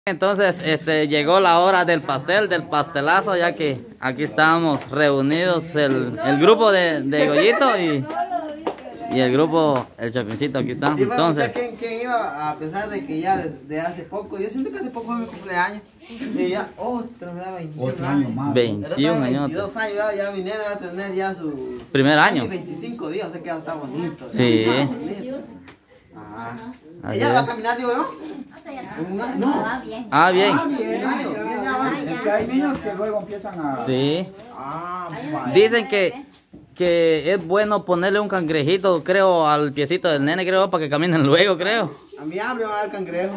Entonces, llegó la hora del pastel, del pastelazo, ya que aquí estamos reunidos el grupo de Goyito y el grupo El Chapincito, aquí está. Entonces, ¿quién iba a pensar de que ya de hace poco? Yo siento que hace poco fue mi cumpleaños y ya otro, me da 21 años más. 21 años. 22 años, ya mi nena va a tener ya su primer año. 25 días, o sea que ya está bonito. Sí. Ella va a caminar, digo yo. No, va bien. Ah, bien. Es que hay niños que luego empiezan a... Sí. Dicen que es bueno ponerle un cangrejito, creo, al piecito del nene, creo, para que caminen luego, creo. A mi hambre va a dar cangrejo.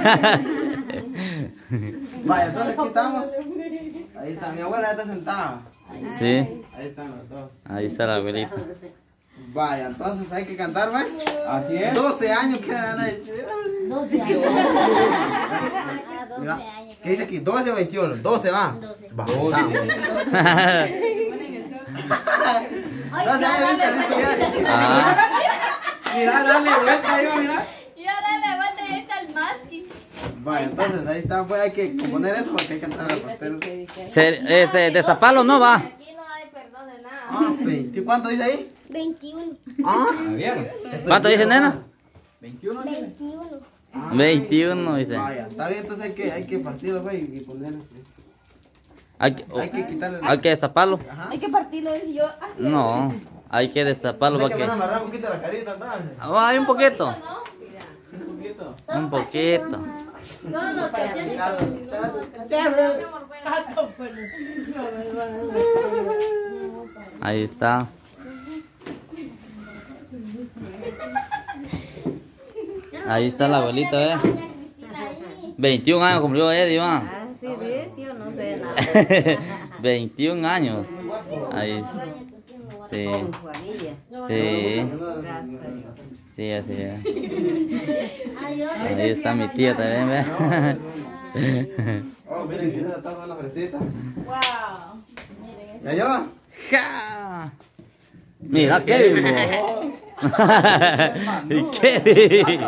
Vaya, entonces aquí estamos. Ahí está, mi abuela ya está sentada. Sí. Ahí están los dos. Ahí está la abuelita. Vaya, entonces hay que cantar, ¿va? Así es. 12 años quedan ahí. 12 años. Mira, ¿qué dice aquí? 12 o 21. 12 va. 12. Va. Ay, ya dale Mira, dale vuelta ahí, mira. Ya dale vuelta y está el mástil. Vaya, entonces ahí está, pues hay que componer eso porque hay que entrar al pastel. Destaparlo no va. Aquí no hay perdón de nada. Ah, 20. ¿Cuánto dice ahí? 21. Ah, Bien. ¿Cuánto dice, nena? 21. 21. 21, dice. vaya, está bien, entonces hay que partirlo, pues, y ponerlo. Hay que quitarle. hay que destaparlo. Ajá. Hay que partirlo, dice yo. No, hay que destaparlo Hay para que que... amarrar un poquito la carita, entonces. Ah, hay un poquito. Un poquito. Un poquito. No, los Ahí está. Ahí está la abuelita, ¿eh? 21 años cumplió Eddie, va. Ah, sí, dice, yo no sé nada. 21 años. Ahí. Sí. Sí. Sí, así es. Ahí está mi tía también, ¿ve? Oh, miren, que está una fresita. Wow. ¿Ya lleva? ¡Ja! Mira, Kevin. Kevin.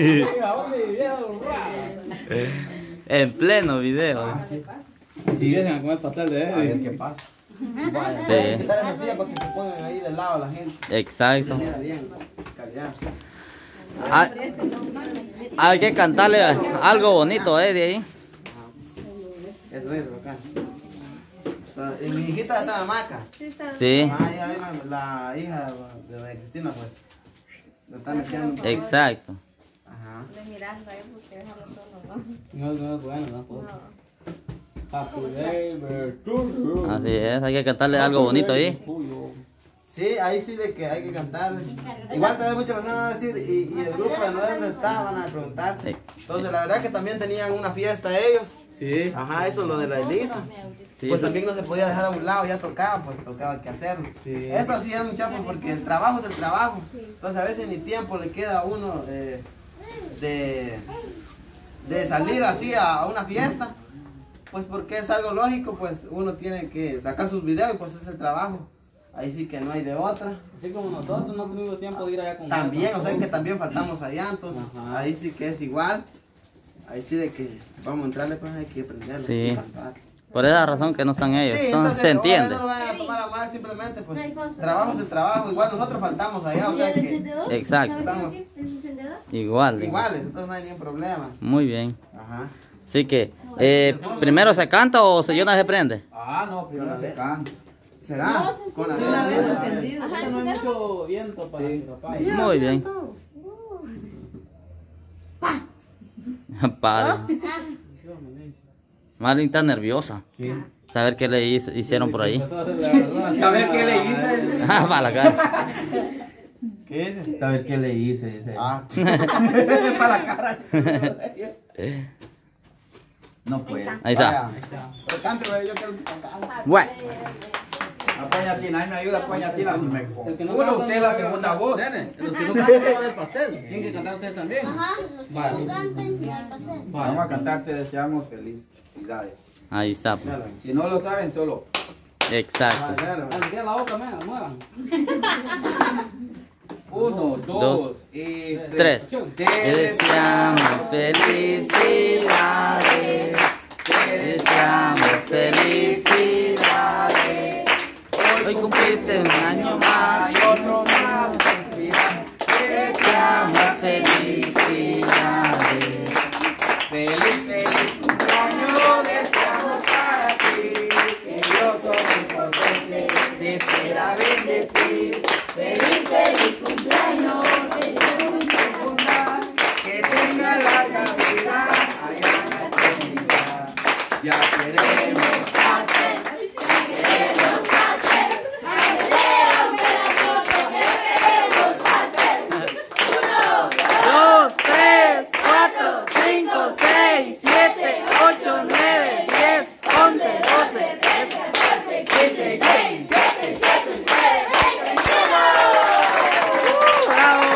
En pleno video. Si vienen a comer pastel de él, a ver qué pasa. Vaya, Sí. hay que quitar esa silla para que se pongan ahí del lado la gente. Exacto. Mira bien, calidad. Hay que cantarle algo bonito, Eddie, ahí. Eso es, acá. Y mi hijita está en la hamaca. Sí. Ah, ya viene la hija de doña Cristina, pues. Lo está metiendo. Exacto. Ajá. No es bueno, no puedo. Happy day to you. Así es, hay que cantarle algo bonito ahí. Sí, ahí sí de que hay que cantar. Igual también muchas personas van a decir, y el grupo de dónde está, van a preguntarse. Sí. Entonces, la verdad que también tenían una fiesta ellos. Sí. Ajá, eso lo de la Elisa. Sí, Pues eso- también no se podía dejar a un lado, ya tocaba, pues tocaba que hacerlo. Sí. Eso así es, muchachos, porque el trabajo es el trabajo. Entonces a veces ni tiempo le queda a uno de salir así a una fiesta. Pues porque es algo lógico, pues uno tiene que sacar sus videos y pues es el trabajo. Ahí sí que no hay de otra. Así como nosotros no tuvimos tiempo de ir allá con También, o sea que también faltamos allá, entonces Ajá. ahí sí que es igual. Ahí sí de que vamos a entrarle, pues hay que aprenderlo. Sí. hay que cantar. Por esa razón que no están ellos. Sí, Entonces se entiende. No lo vayan a tomar a mal, simplemente pues trabajo es el trabajo, igual nosotros faltamos allá, o ¿Y sea el que encendedor? Exacto. estamos ¿El encendedor? Igual. iguales, entonces no hay ningún problema. Muy bien. Ajá. Así que, ¿primero se canta o se se prende? Ah, no, primero se canta. ¿Será? Con la Una vez vela. encendido, ahorita no hay mucho viento para mi papá. Muy bien. Padre. Marlene está nerviosa. Sí. Saber qué le hicieron por ahí. ¿Saber qué le hice? Ah, para la cara. ¿Qué es? ¿Saber qué le hice? Ese. Ah, Para la cara. No puede. Ahí está. vaya. Pero cántelo, yo quiero cantar. Bueno. Apoya Tina, ahí me ayuda, apoya Tina. Si me El que no uno, canta usted no la va a segunda cantar. voz. Nene, los que no cantan no van del pastel. Tienen que cantar ustedes también. Ajá, los que no canten, no hay pastel. Vamos a cantar, te deseamos felicidades. Ahí está. Pues. Claro. Si no lo saben, solo. Ah, Exacto. claro. Ah, tira la boca, mira, muevan. 1, 2 y 3. 3. Te deseamos felicidades. Te deseamos felicidades. Hoy cumpliste un año más y otro más. Te deseamos felicidades. Feliz, feliz cumpleaños deseamos para ti. Que Dios omnipotente te pueda bendecir. Feliz, feliz cumpleaños deseamos que tenga larga vida allá en la eternidad. Ya queremos pastel, ya queremos pastel, ya queremos nosotros que queremos pastel. 2, 3, 4, 5, 6, 7, 8, 9, 10, 11, 12, 13, 14, 15, 16, 17, 18, 19, 20, 21. ¡Bravo!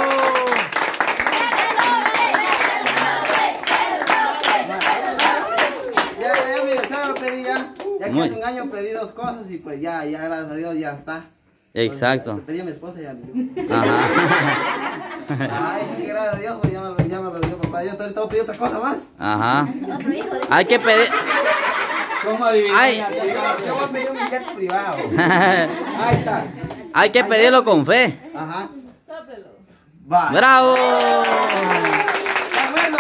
Ya, mi deseo lo pedí ya. Ya que Muy. hace un año pedí 2 cosas y pues ya, gracias a Dios ya está. Exacto. Le pedí a mi esposa y ya me dio. Ajá. Ay, sí que gracias a Dios, pues ya me lo dio papá. Yo ahorita voy a pedir otra cosa más. Ajá. Hay que pedir. ¿Cómo adivinar? Ay. Yo voy a pedir un jet privado. Ahí está. Hay que pedirlo con fe. Ajá. Va. ¡Bravo! Está bueno.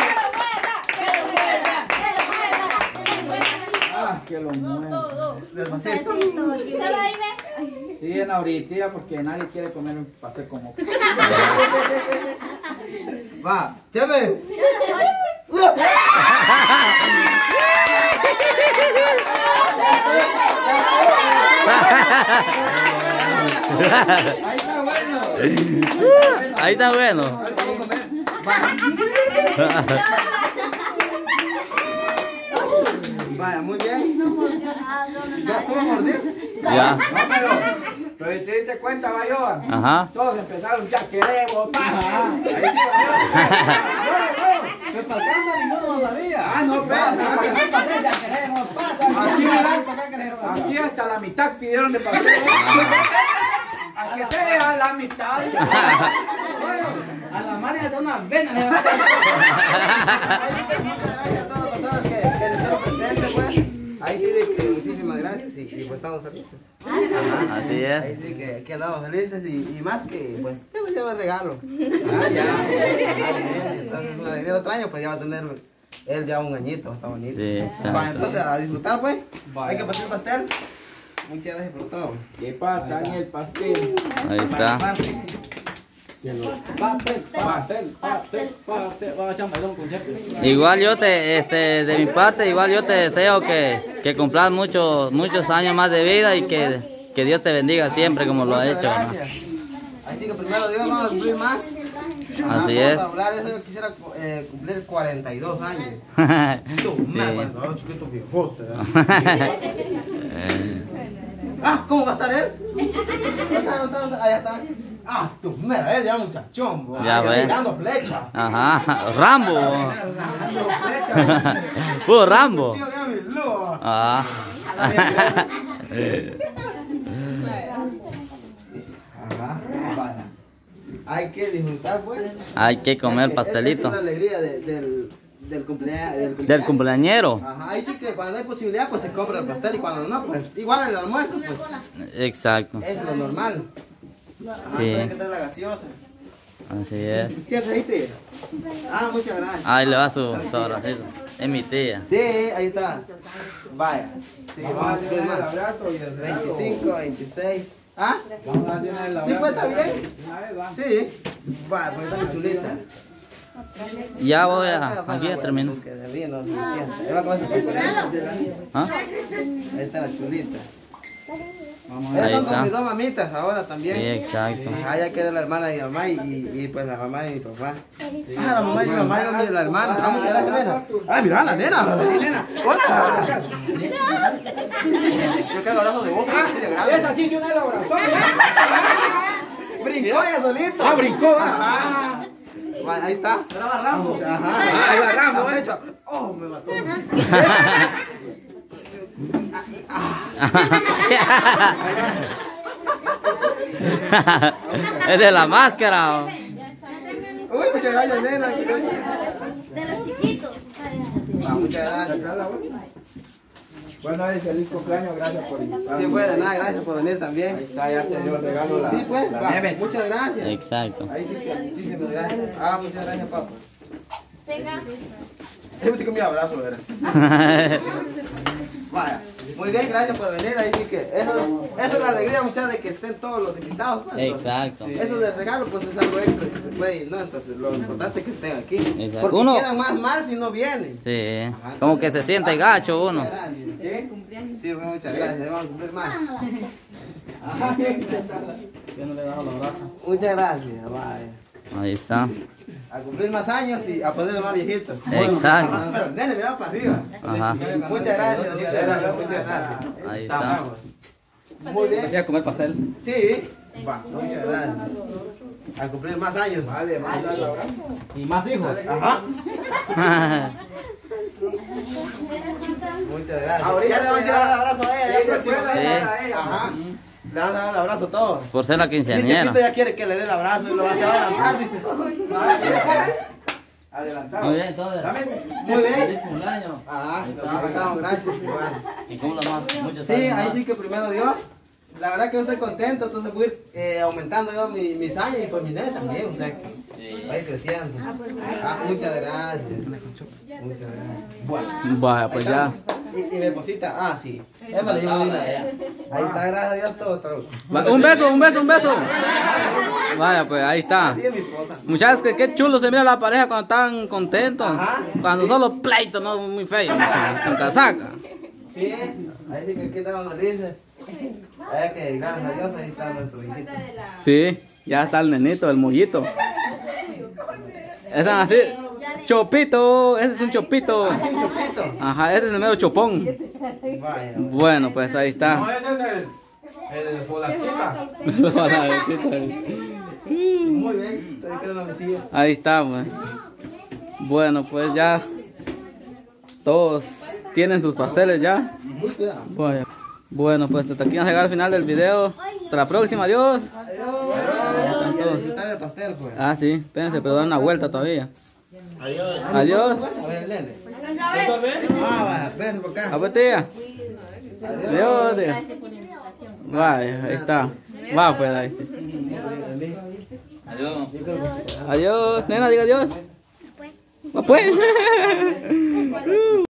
Ah, que lo muevo. Despacito. Sí, en ahorita porque nadie quiere comer un pastel como. Va. Chévere. Ahí está bueno. Ahí está bueno. Ahorita vamos a comer. Va. Vaya, muy bien. ¿Ya puedo morder? Ya. No, pero si te diste cuenta, Bayoa. Ajá. Todos empezaron, ya queremos, pa. Ahí sí, me faltando ninguno lo sabía. Ah, no, pero ya queremos, pa. Aquí hasta la mitad pidieron de pastel. Aunque sea la mitad. A la María de una vena le va a dar. Muchas gracias a todas las personas que estuvieron presentes, pues. Ahí sí de que muchísimas gracias y pues estamos felices. Ajá. Así es. Ahí sí que andamos felices y más que pues te voy a llevar regalo. Ah, ya. Entonces el otro año pues ya va a tener él ya un añito, está bonito. Sí, exacto. Va, entonces a disfrutar pues. Vaya. Hay que pasar el pastel. Muchas gracias por todo. ¿Qué pasa en el pastel? Ahí está. Pastel, pastel. Vamos a echar un bailón con Chepe. Igual yo de mi parte, igual yo te deseo que cumplas muchos años más de vida y que Dios te bendiga siempre como lo ha Muchas hecho, ¿no? gracias. Así que primero Dios vamos a cumplir más. Así es. Vamos a hablar de eso, yo quisiera cumplir 42 años. Sí. Chiquito viejote. Ah, ¿cómo va a estar él? Allá está. Ah, tú, mira, él ya muchachón, bo. Ya ves. Tirando flecha. Ajá. Rambo. Rambo. Chico, ya mi luz. Ah. Ajá, vaya. Hay que disfrutar, pues. Hay que comer Esta pastelito. es la alegría del cumpleaños. Del cumpleañero. Ajá, ahí sí que cuando hay posibilidad, pues se compra el pastel y cuando no, pues igual el almuerzo, pues Exacto. es lo normal. Ajá, Sí. tiene que tener la gaseosa. Así es. ¿Sí aceite? Ah, muchas gracias. Ahí le va su abracito. Es mi tía. Sí, ahí está. Vaya. Sí, Vamos a vamos a tener el más. abrazo y el regalo. 25, 26. ¿Ah? Vamos a tener el abrazo. Sí, pues está bien. Una vez, va. Sí. Vaya, pues está mi chulita. Ya voy aquí ya termino. Que de bien no se sienta. Ahí va con ese papelito. ¿Ah? Ahí está la chulita. Vamos Ahí Esas son está. mis 2 mamitas ahora también. Sí, exacto. Ah, ya queda la hermana de mi mamá y pues la mamá de mi papá. Ah, la mamá de mi mamá y la hermana. Ah, muchas gracias, nena. Ah, mira, la nena. Hola. Yo que abrazo de vos. así de grande. Es así, yo no lo abrazó. Brincó ella solito. Ah, brincó, Ajá. Vale, ahí está. Ahora va Rambo. Ajá. Ahí va Rambo, La flecha. Oh, me mató. Es de la máscara. Uy, muchas gracias, nena. De los chiquitos. Muchas gracias. Bueno, feliz cumpleaños, gracias por invitarme. Sí, pues, de nada, gracias por venir también. Ahí está, ya te dio el regalo la, Sí, pues, la va, Nieves. muchas gracias. Exacto. Ahí sí que muchísimas gracias. Ah, muchas gracias, papá. Tenga. Yo sí con mi abrazo, ¿verdad? Vaya, muy bien, gracias por venir. Ahí sí que eso es la alegría, muchachos, de que estén todos los invitados. Pues, entonces, Exacto. eso del regalo, pues es algo extra, si se puede ir, ¿no? Entonces, lo importante es que estén aquí. Exacto. Porque Uno- quedan más mal si no vienen. Sí. Como que se siente gacho uno. Muchas gracias. Sí, pues, muchas gracias. Vamos a cumplir más. Yo no le he dado los brazos. Muchas gracias. Vaya. Ahí está. A cumplir más años y a ponerme más viejito. Exacto. Pero, nene, mira para arriba. Ajá. Muchas gracias, muchas gracias, muchas gracias. Ahí Está, está. vamos. Muy bien. Empecé a comer pastel. Sí. Va, muchas gracias. A cumplir más años. Vale, mándalo ahora. Y más hijos. Ajá. Muchas gracias. Ahorita Ya le vamos a dar el abrazo a ella. Ya próximo. después le das a ella. Ajá. Le vamos a dar el abrazo a todos. Por ser la Y el quinceañera. chiquito ya quiere que le dé el abrazo y lo va a adelantar, dice. Adelantado. Muy bien, entonces. Muy bien. Feliz cumpleaños. Ah, estamos, gracias. Igual. Y cumpla más. Muchos Sí, años ahí más. sí que primero Dios. La verdad que yo estoy contento, entonces voy a ir aumentando yo mis años y pues mi nene también, o sea que va a ir creciendo. Ah, muchas gracias. Muchas gracias. Bueno, Vaya, pues ya. y mi esposita, ah, sí. Él me le llevo una a ella. Ahí está, gracias a Dios, todo está bien. Va, un beso, un beso, un beso. Vaya, pues ahí está. Así es mi esposa. Muchachos, que qué chulo se mira la pareja cuando están contentos. Ajá. Cuando son los pleitos, no muy feos, con casaca. Sí, ahí sí que aquí estamos felices. Es que gracias a Dios ahí está nuestro hijito. Sí, ya está el nenito, el mollito. Están así. Chopito, ese es un chopito. Así un chopito. Ajá, ese es el mero chopón. Vaya. Bueno, pues ahí No, está. ese es el folachita. Muy bien, estoy creo que sí. Ahí está, pues. Bueno, pues ya todos tienen sus pasteles ya. Muy cuidado. Vaya. Bueno, pues hasta aquí vamos a llegar al final del video. Hasta la próxima, adiós. Adiós. Y a disfrutar el pastel, pues. Ah, sí, espérense, pero dan una vuelta todavía. Adiós. Adiós. A ver, el nene. Ah, vaya, espérense por acá. A ver, tía. Adiós, tía. Vaya, ahí está. Va, pues ahí sí. Adiós. Adiós, nena, diga adiós. Va, pues.